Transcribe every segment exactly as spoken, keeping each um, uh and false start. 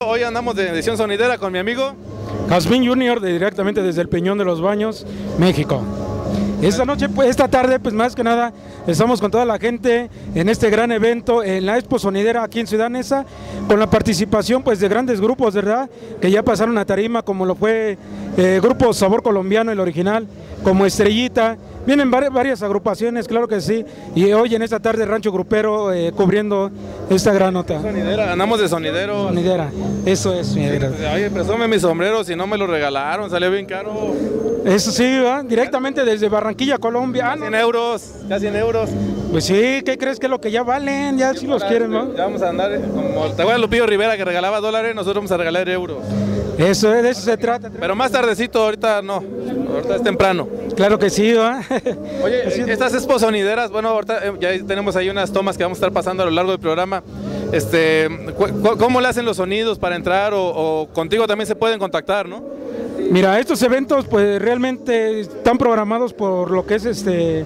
Hoy andamos de edición sonidera con mi amigo Jazmín Junior, de, directamente desde el Peñón de los Baños, México. Esta noche, pues, esta tarde, pues más que nada, estamos con toda la gente en este gran evento, en la Expo Sonidera aquí en Ciudad Neza, con la participación pues de grandes grupos, ¿verdad?, que ya pasaron a tarima, como lo fue eh, Grupo Sabor Colombiano, el original, como Estrellita. Vienen varias, varias agrupaciones, claro que sí, y hoy en esta tarde Rancho Grupero eh, cubriendo esta gran nota. Sonidera, andamos de sonidero. Sonidera, eso es. Sí, pues, oye, presume mi sombrero, si no me lo regalaron, salió bien caro. Eso sí, ¿verdad? Directamente desde Barranquilla, Colombia. Ah, cien euros, ya cien euros. Pues sí, ¿qué crees que es lo que ya valen? Ya si los quieren, ¿no? Ya vamos a andar, como te acuerdas Lupillo Rivera que regalaba dólares, nosotros vamos a regalar euros. Eso, de eso se trata. Pero más tardecito, ahorita no, ahorita es temprano. Claro que sí, ¿verdad? Oye, estas expo sonideras, bueno, ahorita ya tenemos ahí unas tomas que vamos a estar pasando a lo largo del programa. Este, ¿cómo le hacen los sonidos para entrar o, o contigo también se pueden contactar, no? Mira, estos eventos pues realmente están programados por lo que es este,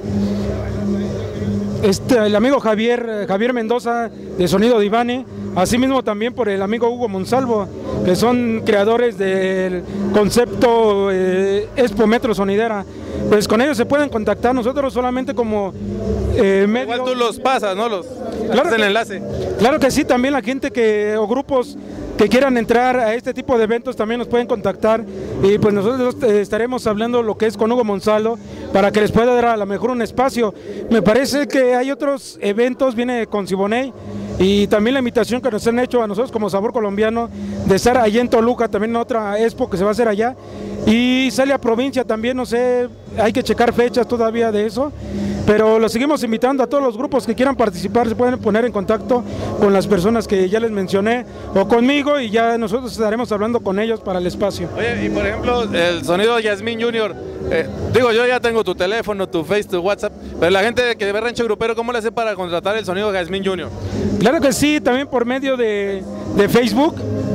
este el amigo Javier, Javier Mendoza de Sonido Divane, asimismo también por el amigo Hugo Monsalvo, que son creadores del concepto eh, Expo Metro Sonidera. Pues con ellos se pueden contactar, nosotros solamente como eh, medio... Igual tú los pasas, ¿no? Los, claro, el enlace. Claro que sí, también la gente que o grupos que quieran entrar a este tipo de eventos también nos pueden contactar y pues nosotros eh, estaremos hablando lo que es con Hugo Monsalvo para que les pueda dar a lo mejor un espacio. Me parece que hay otros eventos, viene con Siboney y también la invitación que nos han hecho a nosotros como Sabor Colombiano de estar allá en Toluca, también en otra expo que se va a hacer allá, y sale a provincia también, no sé, hay que checar fechas todavía de eso, pero los seguimos invitando a todos los grupos que quieran participar, se pueden poner en contacto con las personas que ya les mencioné o conmigo y ya nosotros estaremos hablando con ellos para el espacio. Oye, y por ejemplo, el sonido de Jazmín Junior, eh, digo, yo ya tengo tu teléfono, tu Face, tu WhatsApp, pero la gente que ve Rancho Grupero, ¿cómo le hace para contratar el sonido de Jazmín Junior? Claro que sí, también por medio de, de Facebook,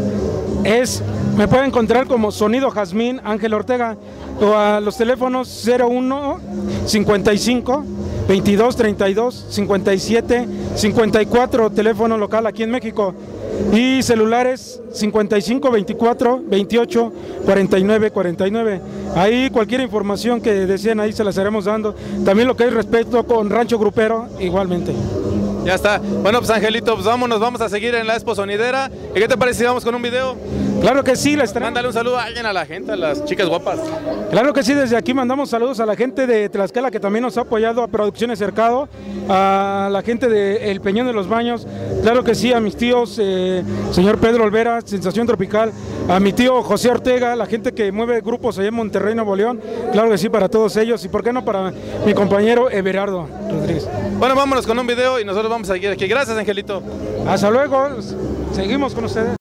es, me pueden encontrar como Sonido Jazmín Ángel Ortega o a los teléfonos cero uno cincuenta y cinco veintidós treinta y dos cincuenta y siete cincuenta y cuatro, teléfono local aquí en México, y celulares cincuenta y cinco veinticuatro veintiocho cuarenta y nueve cuarenta y nueve. Ahí cualquier información que deseen ahí se las estaremos dando. También lo que es respecto con Rancho Grupero igualmente. Ya está. Bueno, pues Angelito, pues vámonos, vamos a seguir en la Expo Sonidera. ¿Y qué te parece si vamos con un video? Claro que sí, la estaremos. Mándale un saludo a alguien, a la gente, a las chicas guapas. Claro que sí, desde aquí mandamos saludos a la gente de Tlaxcala que también nos ha apoyado, a Producciones Cercado, a la gente de El Peñón de los Baños, claro que sí, a mis tíos, eh, señor Pedro Olvera, Sensación Tropical, a mi tío José Ortega, la gente que mueve grupos allá en Monterrey, Nuevo León, claro que sí, para todos ellos, y por qué no para mi compañero Everardo Rodríguez. Bueno, vámonos con un video y nosotros vamos a seguir aquí. Gracias, Angelito. Hasta luego, seguimos con ustedes.